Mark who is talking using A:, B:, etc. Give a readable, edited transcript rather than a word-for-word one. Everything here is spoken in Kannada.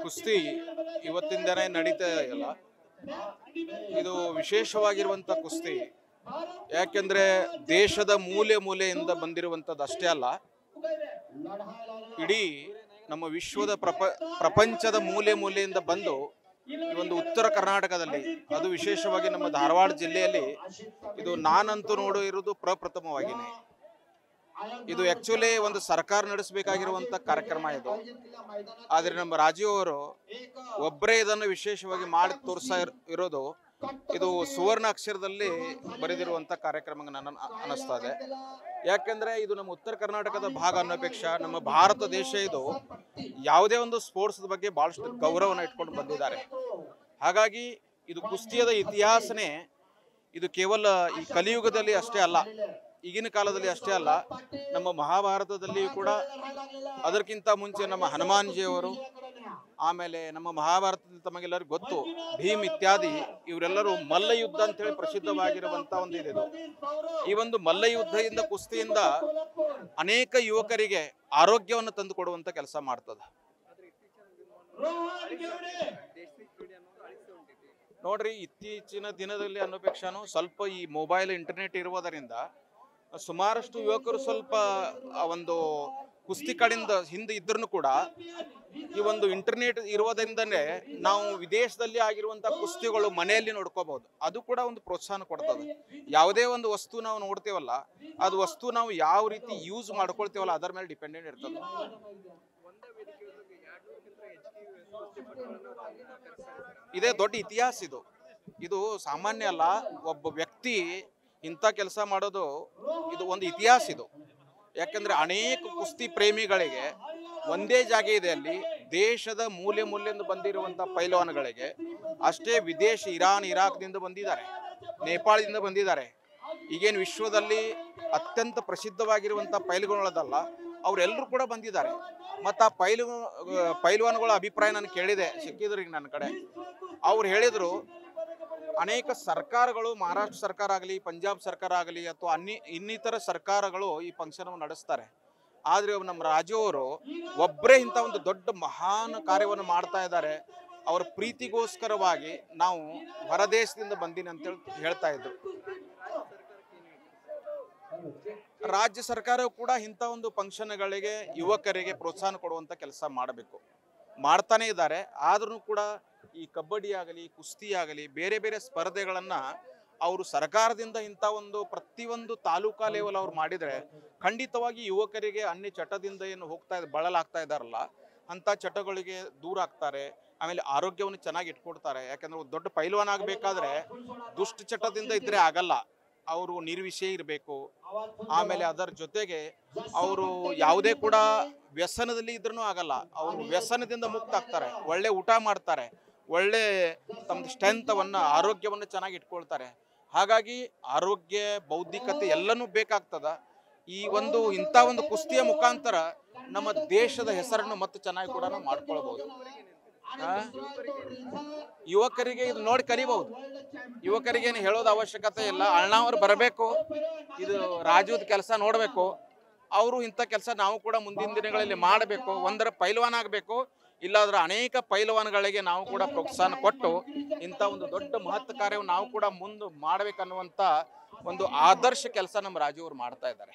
A: ಕುಸ್ತಿ ಇವತ್ತಿನ ದಿನ ನಡೀತಾ ಇಲ್ಲ. ಇದು ವಿಶೇಷವಾಗಿರುವಂತ ಕುಸ್ತಿ. ಯಾಕೆಂದ್ರೆ ದೇಶದ ಮೂಲೆ ಮೂಲೆಯಿಂದ ಬಂದಿರುವಂತದ್ದು ಅಷ್ಟೇ ಅಲ್ಲ, ಇಡೀ ನಮ್ಮ ವಿಶ್ವದ ಪ್ರಪಂಚದ ಮೂಲೆ ಮೂಲೆಯಿಂದ ಬಂದು ಈ ಒಂದು ಉತ್ತರ ಕರ್ನಾಟಕದಲ್ಲಿ, ಅದು ವಿಶೇಷವಾಗಿ ನಮ್ಮ ಧಾರವಾಡ ಜಿಲ್ಲೆಯಲ್ಲಿ ಇದು ನಾನಂತೂ ನೋಡಿರುವುದು ಪ್ರಪ್ರಥಮವಾಗಿನೇ. ಇದು ಆಕ್ಚುಲಿ ಒಂದು ಸರ್ಕಾರ ನಡೆಸಬೇಕಾಗಿರುವಂತ ಕಾರ್ಯಕ್ರಮ ಇದು. ಆದ್ರೆ ನಮ್ಮ ರಾಜೀವ್ ಅವರು ಒಬ್ಬರೇ ಇದನ್ನು ವಿಶೇಷವಾಗಿ ಮಾಡಿ ತೋರಿಸ್ತಾ ಇರೋದು, ಇದು ಸುವರ್ಣ ಅಕ್ಷರದಲ್ಲಿ ಬರೆದಿರುವಂತ ಕಾರ್ಯಕ್ರಮ ನನ್ನ ಅನಿಸ್ತಾ ಇದೆ. ಯಾಕೆಂದ್ರೆ ಇದು ನಮ್ಮ ಉತ್ತರ ಕರ್ನಾಟಕದ ಭಾಗ ಅನ್ನೋಪೇಕ್ಷೆ ನಮ್ಮ ಭಾರತ ದೇಶ ಇದು ಯಾವುದೇ ಒಂದು ಸ್ಪೋರ್ಟ್ಸ್ ಬಗ್ಗೆ ಬಹಳಷ್ಟು ಗೌರವನ ಇಟ್ಕೊಂಡು ಬಂದಿದ್ದಾರೆ. ಹಾಗಾಗಿ ಇದು ಕುಸ್ತಿಯದ ಇತಿಹಾಸನೇ ಇದು ಕೇವಲ ಈ ಕಲಿಯುಗದಲ್ಲಿ ಅಷ್ಟೇ ಅಲ್ಲ, ಈಗಿನ ಕಾಲದಲ್ಲಿ ಅಷ್ಟೇ ಅಲ್ಲ, ನಮ್ಮ ಮಹಾಭಾರತದಲ್ಲಿಯೂ ಕೂಡ, ಅದಕ್ಕಿಂತ ಮುಂಚೆ ನಮ್ಮ ಹನುಮಾನ್ಜಿಯವರು, ಆಮೇಲೆ ನಮ್ಮ ಮಹಾಭಾರತದಲ್ಲಿ ತಮಗೆಲ್ಲರಿಗೂ ಗೊತ್ತು ಭೀಮ್ ಇತ್ಯಾದಿ ಇವರೆಲ್ಲರೂ ಮಲ್ಲ ಯುದ್ಧ ಅಂತ ಹೇಳಿ ಪ್ರಸಿದ್ಧವಾಗಿರುವಂತ ಒಂದು ಇದು. ಈ ಒಂದು ಮಲ್ಲ ಯುದ್ಧದಿಂದ, ಕುಸ್ತಿಯಿಂದ ಅನೇಕ ಯುವಕರಿಗೆ ಆರೋಗ್ಯವನ್ನು ತಂದು ಕೊಡುವಂತ ಕೆಲಸ ಮಾಡ್ತದೆ. ನೋಡ್ರಿ, ಇತ್ತೀಚಿನ ದಿನದಲ್ಲಿ ಅನ್ನೋಪೇಕ್ಷಾನು ಸ್ವಲ್ಪ ಈ ಮೊಬೈಲ್ ಇಂಟರ್ನೆಟ್ ಇರುವುದರಿಂದ ಸುಮಾರಷ್ಟು ಯುವಕರು ಸ್ವಲ್ಪ ಒಂದು ಕುಸ್ತಿ ಕಡೆಯಿಂದ ಹಿಂದೆ ಇದ್ರೂ ಕೂಡ ಈ ಒಂದು ಇಂಟರ್ನೆಟ್ ಇರೋದ್ರಿಂದನೇ ನಾವು ವಿದೇಶದಲ್ಲಿ ಆಗಿರುವಂತಹ ಕುಸ್ತಿಗಳು ಮನೆಯಲ್ಲಿ ನೋಡ್ಕೋಬಹುದು. ಅದು ಕೂಡ ಒಂದು ಪ್ರೋತ್ಸಾಹ ಕೊಡ್ತದೆ. ಯಾವುದೇ ಒಂದು ವಸ್ತು ನಾವು ನೋಡ್ತೇವಲ್ಲ, ಅದು ವಸ್ತು ನಾವು ಯಾವ ರೀತಿ ಯೂಸ್ ಮಾಡ್ಕೊಳ್ತೇವಲ್ಲ ಅದರ ಮೇಲೆ ಡಿಪೆಂಡೆಂಟ್ ಇರ್ತದೆ. ಇದೇ ದೊಡ್ಡ ಇತಿಹಾಸ. ಇದು ಸಾಮಾನ್ಯ ಅಲ್ಲ. ಒಬ್ಬ ವ್ಯಕ್ತಿ ಇಂಥ ಕೆಲಸ ಮಾಡೋದು ಇದು ಒಂದು ಇತಿಹಾಸ ಇದು. ಯಾಕಂದ್ರೆ ಅನೇಕ ಕುಸ್ತಿ ಪ್ರೇಮಿಗಳಿಗೆ ಒಂದೇ ಜಾಗ ಇದೆ, ಅಲ್ಲಿ ದೇಶದ ಮೂಲೆ ಮೂಲೆಯಿಂದ ಬಂದಿರುವಂತ ಪೈಲ್ವಾನ್ಗಳಿಗೆ ಅಷ್ಟೇ ವಿದೇಶ, ಇರಾನ್, ಇರಾಕ್ದಿಂದ ಬಂದಿದ್ದಾರೆ, ನೇಪಾಳದಿಂದ ಬಂದಿದ್ದಾರೆ. ಈಗೇನು ವಿಶ್ವದಲ್ಲಿ ಅತ್ಯಂತ ಪ್ರಸಿದ್ಧವಾಗಿರುವಂತ ಪೈಲ್ವಾನ್ಗಳದಲ್ಲ, ಅವರೆಲ್ಲರೂ ಕೂಡ ಬಂದಿದ್ದಾರೆ. ಮತ್ತು ಆ ಪೈಲ್ವಾನ್ಗಳ ಅಭಿಪ್ರಾಯ ನಾನು ಕೇಳಿದೆ, ಸಿಕ್ಕಿದ್ರು ಈಗ ನನ್ನ ಕಡೆ. ಅವ್ರು ಹೇಳಿದ್ರು, ಅನೇಕ ಸರ್ಕಾರಗಳು, ಮಹಾರಾಷ್ಟ್ರ ಸರ್ಕಾರ ಆಗಲಿ, ಪಂಜಾಬ್ ಸರ್ಕಾರ ಆಗಲಿ, ಅಥವಾ ಇನ್ನಿತರ ಸರ್ಕಾರಗಳು ಈ ಫಂಕ್ಷನ್ ನಡೆಸ್ತಾರೆ. ಆದರೆ ನಮ್ಮ ರಾಜೀವ್ ಅವರು ಒಬ್ಬರೇ ಇಂಥ ಒಂದು ದೊಡ್ಡ ಮಹಾನ್ ಕಾರ್ಯವನ್ನು ಮಾಡ್ತಾ ಇದ್ದಾರೆ. ಅವರ ಪ್ರೀತಿಗೋಸ್ಕರವಾಗಿ ನಾವು ಹೊರದೇಶದಿಂದ ಬಂದೀನಿ ಅಂತೇಳಿ ಹೇಳ್ತಾ ಇದ್ರು. ರಾಜ್ಯ ಸರ್ಕಾರವು ಕೂಡ ಇಂಥ ಒಂದು ಫಂಕ್ಷನ್ಗಳಿಗೆ ಯುವಕರಿಗೆ ಪ್ರೋತ್ಸಾಹ ಕೊಡುವಂಥ ಕೆಲಸ ಮಾಡಬೇಕು, ಮಾಡ್ತಾನೆ ಇದ್ದಾರೆ. ಆದ್ರೂ ಕೂಡ ಈ ಕಬಡ್ಡಿ ಆಗಲಿ, ಕುಸ್ತಿ ಆಗಲಿ, ಬೇರೆ ಬೇರೆ ಸ್ಪರ್ಧೆಗಳನ್ನು ಅವರು ಸರ್ಕಾರದಿಂದ ಇಂಥ ಒಂದು ಪ್ರತಿಯೊಂದು ತಾಲೂಕಾ ಲೆವೆಲ್ ಅವ್ರು ಮಾಡಿದರೆ ಖಂಡಿತವಾಗಿ ಯುವಕರಿಗೆ ಅನ್ಯ ಚಟದಿಂದ ಏನು ಬಳಲಾಗ್ತಾ ಇದ್ದಾರಲ್ಲ, ಅಂಥ ಚಟಗಳಿಗೆ ದೂರ ಆಗ್ತಾರೆ. ಆಮೇಲೆ ಆರೋಗ್ಯವನ್ನು ಚೆನ್ನಾಗಿ ಇಟ್ಕೊಡ್ತಾರೆ. ಯಾಕಂದ್ರೆ ಒಂದು ದೊಡ್ಡ ಪೈಲ್ವಾನ್ ಆಗಬೇಕಾದ್ರೆ ದುಷ್ಟ ಚಟದಿಂದ ಇದ್ರೆ ಆಗಲ್ಲ, ಅವರು ನಿರ್ವಿಷಯ ಇರಬೇಕು. ಆಮೇಲೆ ಅದರ ಜೊತೆಗೆ ಅವರು ಯಾವುದೇ ಕೂಡ ವ್ಯಸನದಲ್ಲಿ ಇದ್ರೂ ಆಗಲ್ಲ, ಅವರು ವ್ಯಸನದಿಂದ ಮುಕ್ತ ಆಗ್ತಾರೆ, ಒಳ್ಳೆ ಊಟ ಮಾಡ್ತಾರೆ, ಒಳ್ಳೆ ತಮ್ಮ ಸ್ಟ್ರೆಂತವನ್ನು, ಆರೋಗ್ಯವನ್ನು ಚೆನ್ನಾಗಿ ಇಟ್ಕೊಳ್ತಾರೆ. ಹಾಗಾಗಿ ಆರೋಗ್ಯ, ಬೌದ್ಧಿಕತೆ ಎಲ್ಲನೂ ಬೇಕಾಗ್ತದ. ಈ ಒಂದು ಇಂಥ ಒಂದು ಕುಸ್ತಿಯ ಮುಖಾಂತರ ನಮ್ಮ ದೇಶದ ಹೆಸರನ್ನು ಮತ್ತೆ ಚೆನ್ನಾಗಿ ಕೂಡ ನಾವು ಮಾಡ್ಕೊಳ್ಬಹುದು. ಯುವಕರಿಗೆ ಇದು ನೋಡಿ ಕಲಿಬಹುದು. ಯುವಕರಿಗೇನು ಹೇಳೋದು ಅವಶ್ಯಕತೆ ಇಲ್ಲ, ಅಣ್ಣಾವ್ರು ಬರಬೇಕು, ಇದು ರಾಜುದ ಕೆಲಸ ನೋಡಬೇಕು, ಅವರು ಇಂಥ ಕೆಲಸ ನಾವು ಕೂಡ ಮುಂದಿನ ದಿನಗಳಲ್ಲಿ ಮಾಡಬೇಕು. ಒಂದರ ಪೈಲ್ವಾನ್ ಆಗಬೇಕು, ಇಲ್ಲಾಂದ್ರೆ ಅನೇಕ ಪೈಲ್ವಾನ್ಗಳಿಗೆ ನಾವು ಕೂಡ ಪ್ರೋತ್ಸಾಹ ಕೊಟ್ಟು ಇಂಥ ಒಂದು ದೊಡ್ಡ ಮಹತ್ವ ಕಾರ್ಯವನ್ನು ನಾವು ಕೂಡ ಮುಂದೆ ಮಾಡಬೇಕನ್ನುವಂಥ ಒಂದು ಆದರ್ಶ ಕೆಲಸ ನಮ್ಮ ರಾಜೀವ್ ಅವರು ಮಾಡ್ತಾ ಇದ್ದಾರೆ.